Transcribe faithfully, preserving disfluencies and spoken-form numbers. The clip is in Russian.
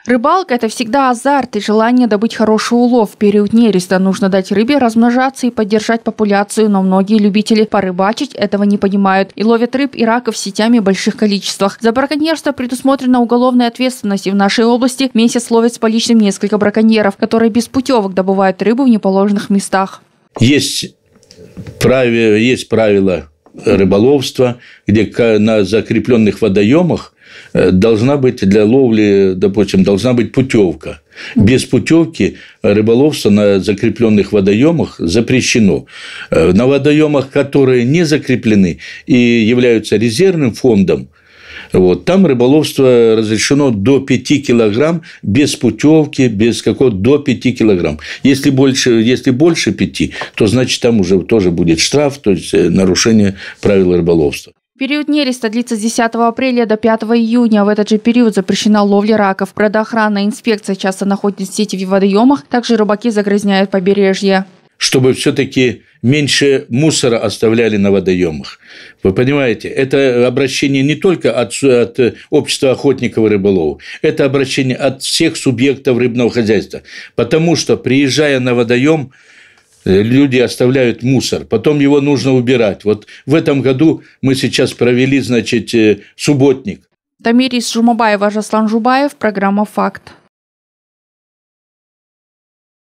Рыбалка – это всегда азарт и желание добыть хороший улов. В период нереста нужно дать рыбе размножаться и поддержать популяцию, но многие любители порыбачить этого не понимают и ловят рыб и раков сетями в больших количествах. За браконьерство предусмотрена уголовная ответственность, и в нашей области месяц ловят с поличным несколько браконьеров, которые без путевок добывают рыбу в неположенных местах. Есть правила, есть правила рыболовства, где на закрепленных водоемах должна быть для ловли, допустим, должна быть путевка. Без путевки рыболовство на закрепленных водоемах запрещено. На водоемах, которые не закреплены и являются резервным фондом, вот, там рыболовство разрешено до пяти килограмм без путевки, без какого-то до пяти килограмм. Если больше, если больше пяти, то значит там уже тоже будет штраф, то есть нарушение правил рыболовства. Период нереста длится с десятого апреля до пятого июня. В этот же период запрещена ловля раков. Природоохранная инспекция часто находит сети в водоемах, также рыбаки загрязняют побережье. Чтобы все-таки меньше мусора оставляли на водоемах. Вы понимаете, это обращение не только от, от общества охотников и рыболовов, это обращение от всех субъектов рыбного хозяйства. Потому что, приезжая на водоем, люди оставляют мусор, потом его нужно убирать. Вот в этом году мы сейчас провели, значит, субботник. Тамирис Жумабаева, Жаслан Жубаев, программа «Факт».